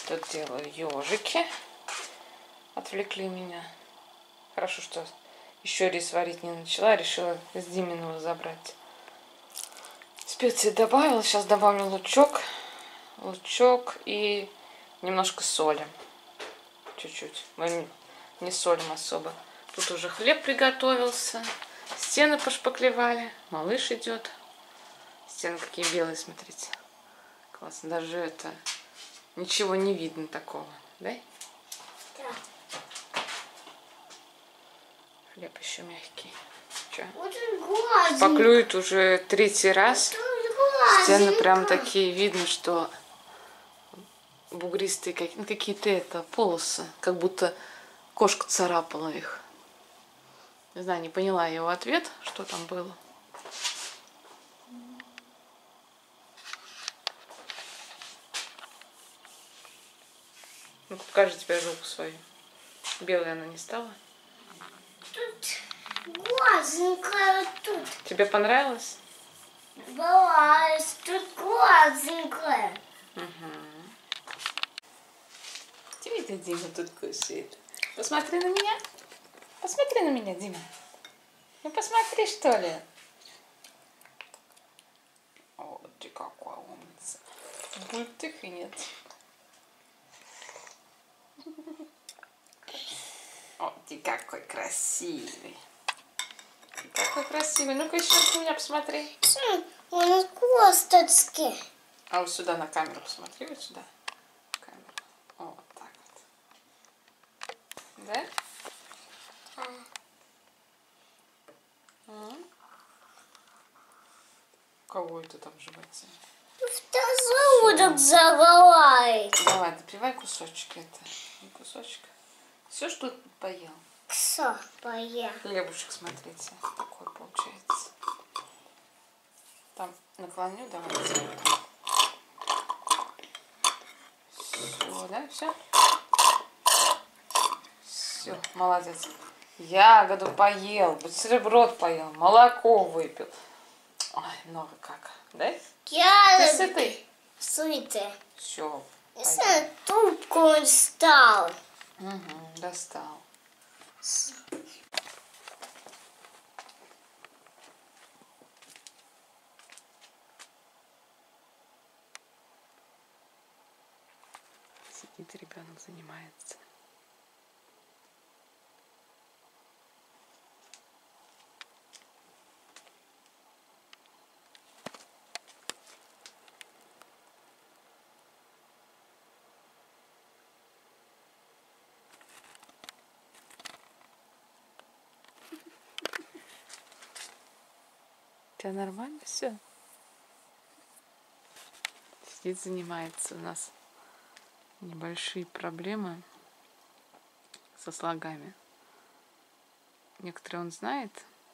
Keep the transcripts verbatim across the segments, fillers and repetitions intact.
Тут делаю ежики. Отвлекли меня. Хорошо, что еще рис варить не начала. Решила с Диминого забрать. Специи добавила. Сейчас добавлю лучок. Лучок и немножко соли. Чуть-чуть. Мы не солим особо. Тут уже хлеб приготовился. Стены пошпаклевали. Малыш идет. Стены какие белые, смотрите. Классно. Даже это... Ничего не видно такого. Да? Да. Хлеб еще мягкий. Че? Шпаклюет уже третий раз. Стены прям такие, видно, что бугристые какие-то это полосы. Как будто кошка царапала их. Не знаю, не поняла его ответ, что там было. Ну, покажи теперь руку свою. Белая она не стала. Тут глазенькая тут. Тебе понравилось? Бывает, тут глазенькая. Угу. Тебе Дима тут кушает. Посмотри на меня. Посмотри на меня, Дима. Ну посмотри, что ли. Вот ты какой умница. Бультых и нет. О, ты какой красивый. Ты какой красивый. Ну-ка еще на меня посмотри. Он косточки. А вот сюда на камеру посмотри, вот сюда. Камеру. О, вот так вот. Да? А. А? Кого это там в животе? Желудок заголай. Давай, допивай кусочек это. Кусочек. Все, что поел. Все, поел. Хлебушек, смотрите, такой получается. Там наклоню, давайте. Все, да, все? Все, молодец. Ягоду поел, бутерброд поел, молоко выпил. Ой, много как, да? Я Ты сытый? Сытый. Все. Если трубку он стал. Угу, достал. Сидит ребенок, занимается. У тебя нормально все? Сидит, занимается. У нас небольшие проблемы со слогами. Некоторые он знает,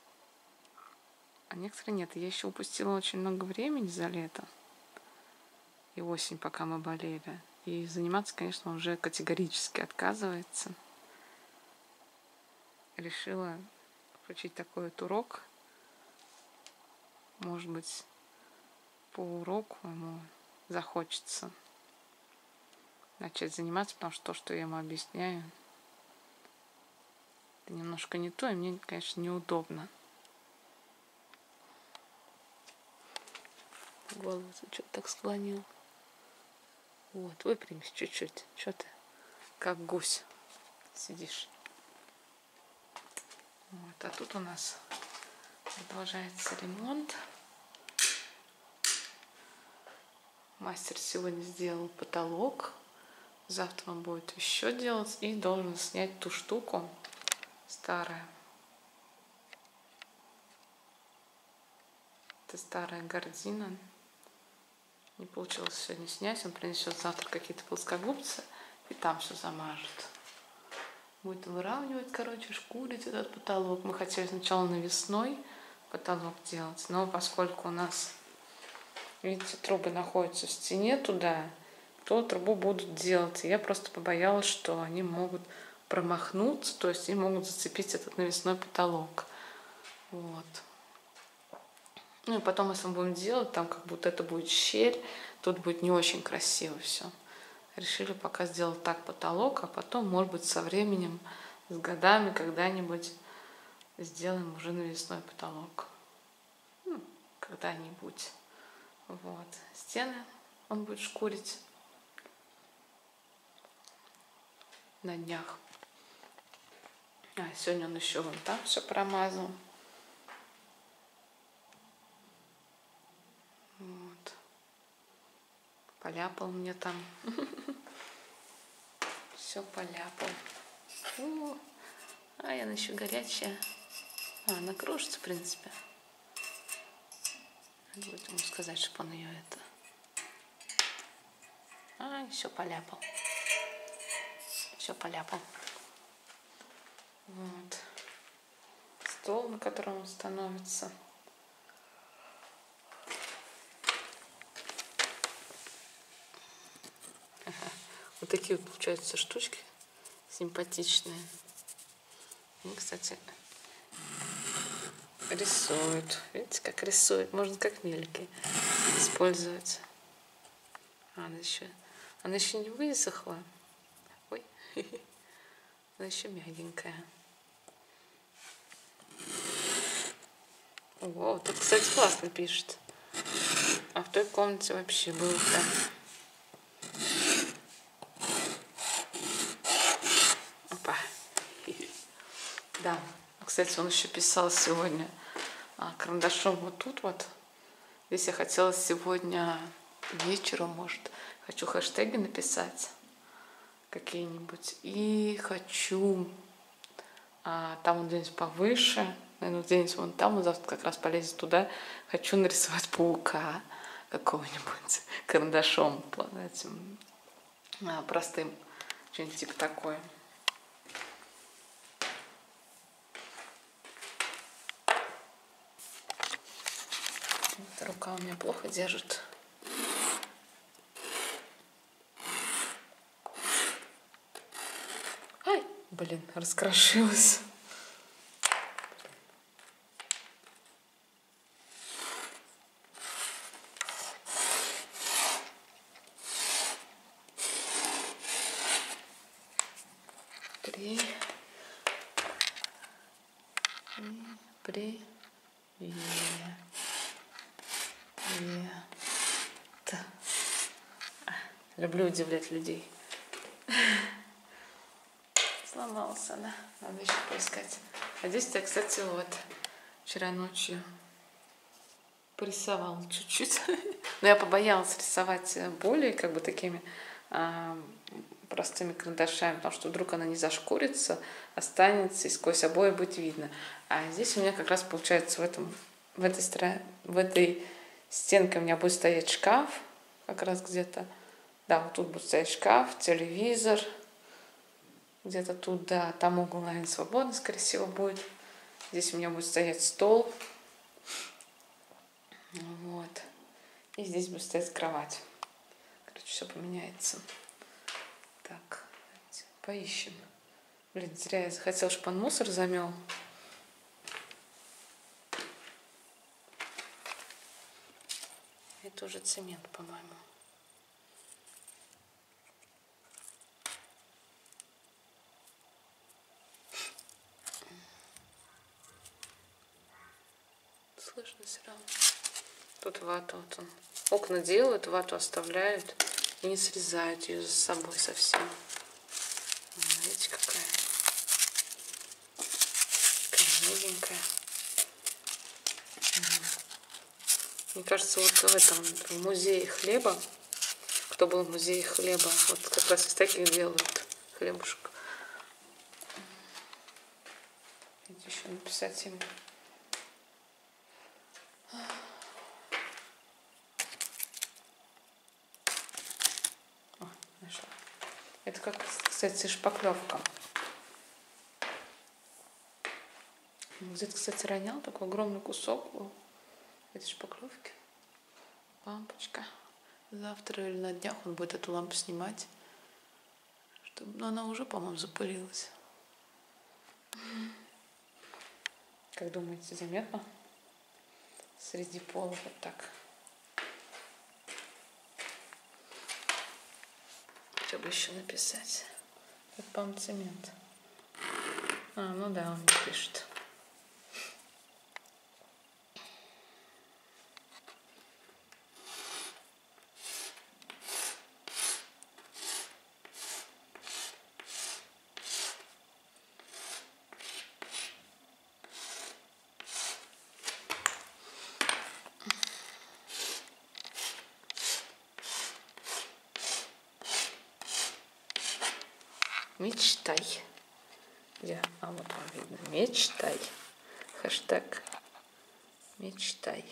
а некоторые нет. Я еще упустила очень много времени за лето и осень, пока мы болели. И заниматься, конечно, уже категорически отказывается. Решила включить такой вот урок. Может быть, по уроку ему захочется начать заниматься, потому что то, что я ему объясняю, это немножко не то, и мне, конечно, неудобно. Голову что-то так склонил. Вот, выпрямись чуть-чуть. Что ты, как гусь, сидишь. Вот, а тут у нас продолжается ремонт. Мастер сегодня сделал потолок. Завтра он будет еще делать и должен снять ту штуку старая. Это старая гардина. Не получилось сегодня снять. Он принесет завтра какие-то плоскогубцы и там все замажет. Будет выравнивать, короче, шкурить этот потолок. Мы хотели сначала навесной потолок делать, но поскольку у нас, видите, трубы находятся в стене туда, то трубу будут делать. И я просто побоялась, что они могут промахнуться, то есть они могут зацепить этот навесной потолок. Вот. Ну и потом, если мы будем делать, там как будто это будет щель, тут будет не очень красиво все. решили пока сделать так потолок, а потом, может быть, со временем, с годами когда-нибудь сделаем уже навесной потолок. Ну, когда-нибудь. Вот. Стены он будет шкурить на днях. А, сегодня он еще вон там все промазал. Вот. Поляпал мне там. Все поляпал. О, а она еще горячая. А, она крошится, в принципе. Надо будет ему сказать, чтобы он ее это... А, все поляпал. Все поляпал. Вот. Стол, на котором он становится. Ага. Вот такие вот получаются штучки симпатичные. И, кстати, рисуют. Видите, как рисует. Можно как мельки использовать. А, она еще, она еще не высохла. Ой, она еще мягенькая. О, тут, кстати, классно пишет. А в той комнате вообще было прям... Опа. Да, кстати, он еще писал сегодня а, карандашом вот тут вот. Здесь я хотела сегодня вечером, может, хочу хэштеги написать какие-нибудь. И хочу а, там вот где-нибудь повыше, наверное, где-нибудь вон там, он завтра как раз полезет туда. Хочу нарисовать паука какого-нибудь карандашом этим а, простым, что-нибудь типа такое. Вот, рука у меня плохо держит. Ай, блин, раскрошилась. При... При... Привет. Люблю удивлять людей. Сломался, да? Надо еще поискать. А здесь-то, кстати, вот вчера ночью порисовал чуть-чуть. Но я побоялась рисовать более как бы такими а, простыми карандашами, потому что вдруг она не зашкурится, останется и сквозь обои будет видно. А здесь у меня как раз получается в этом, в этой стороне, в этой стенке у меня будет стоять шкаф, как раз где-то. Да, вот тут будет стоять шкаф, телевизор. Где-то тут, да, там угол, наверное, свободно, скорее всего, будет. Здесь у меня будет стоять стол. Вот. И здесь будет стоять кровать. Короче, все поменяется. Так, поищем. Блин, зря я захотела, чтобы он мусор замел. Это уже цемент, по-моему. Слышно все равно. Тут вату вот он. Окна делают, вату оставляют и не срезают ее за собой совсем. Видите, какая? Такая миленькая. Мне кажется, вот в этом в музее хлеба, кто был в музее хлеба, вот как раз из таких делают хлебушек. Еще написать ему. О, нашла. Это как, кстати, шпаклевка. Где-то, кстати, ронял такой огромный кусок был этой шпаклевки. Лампочка. Завтра или на днях он будет эту лампу снимать. Чтобы... Но она уже, по-моему, запылилась. Как думаете, заметно? Среди пола вот так. бы еще написать? Это, по-моему, цемент. А, ну да, он не пишет. Мечтай. Я, а вот вам видно. Мечтай. Хэштег мечтай.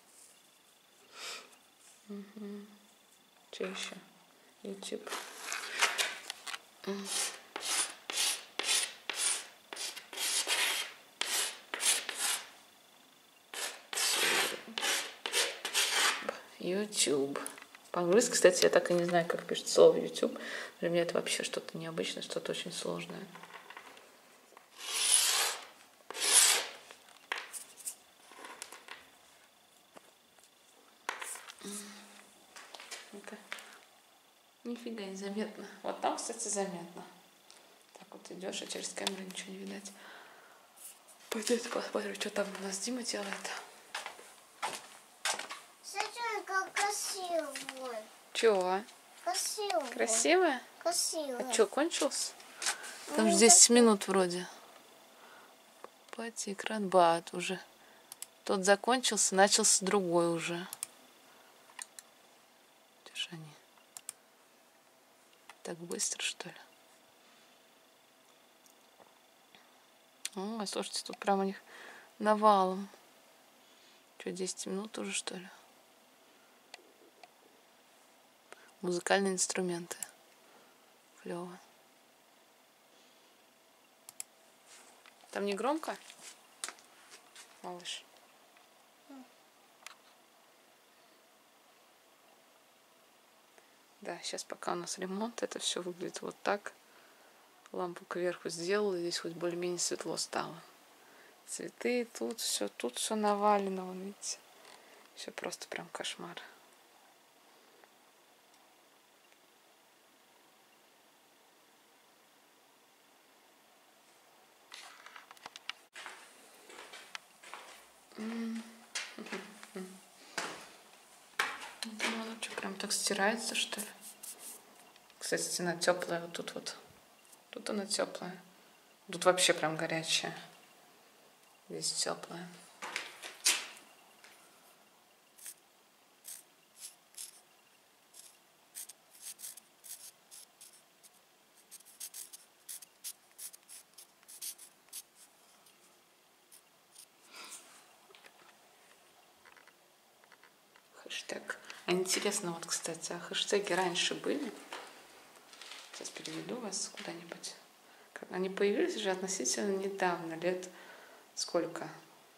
Угу. Что еще? YouTube. YouTube. По-английски, кстати, я так и не знаю, как пишет слово YouTube. Для меня это вообще что-то необычное, что-то очень сложное. Это нифига не заметно. Вот там, кстати, заметно. Так вот идешь, а через камеру ничего не видать. Пойдите посмотрим, что там у нас Дима делает. Смотри, как красиво. Чего? Красиво. Красиво? Красиво. А что, кончился? Там Ну, же десять минут вроде. Пати, экран, бат уже. Тот закончился, начался другой уже. Где же они? Так быстро, что ли? О, слушайте, тут прям у них навалом. Что, десять минут уже, что ли? Музыкальные инструменты. Клево. Там не громко, малыш? Да, сейчас пока у нас ремонт, это все выглядит вот так. Лампу кверху сделала, здесь хоть более-менее светло стало. Цветы, тут все, тут все навалено, вон, видите? Все просто прям кошмар. Ну, она что, прям так стирается, что ли? Кстати, стена теплая, вот тут вот. Тут она теплая. Тут вообще прям горячая. Здесь теплая. Хэштег. А интересно, вот, кстати, а хэштеги раньше были? Сейчас переведу вас куда-нибудь. Они появились же относительно недавно, лет сколько?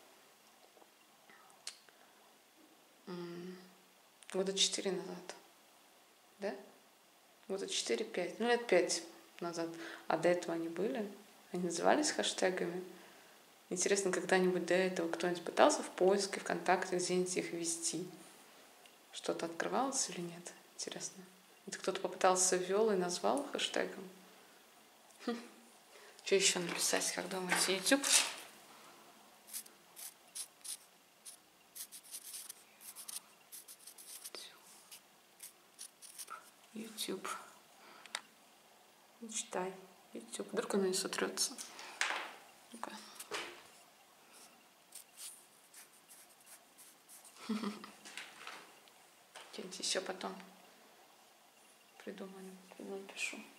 Года четыре назад. Да? Года четыре-пять. Ну, лет пять назад. А до этого они были? Они назывались хэштегами? Интересно, когда-нибудь до этого кто-нибудь пытался в поиске, ВКонтакте где-нибудь их ввести? Что-то открывалось или нет? Интересно. Это кто-то попытался, ввел и назвал хэштегом? Хм. Что еще написать, как думаете? YouTube? YouTube. Читай. YouTube. Вдруг оно не сотрется. Ну-ка. Где-нибудь еще потом придумаю, напишу.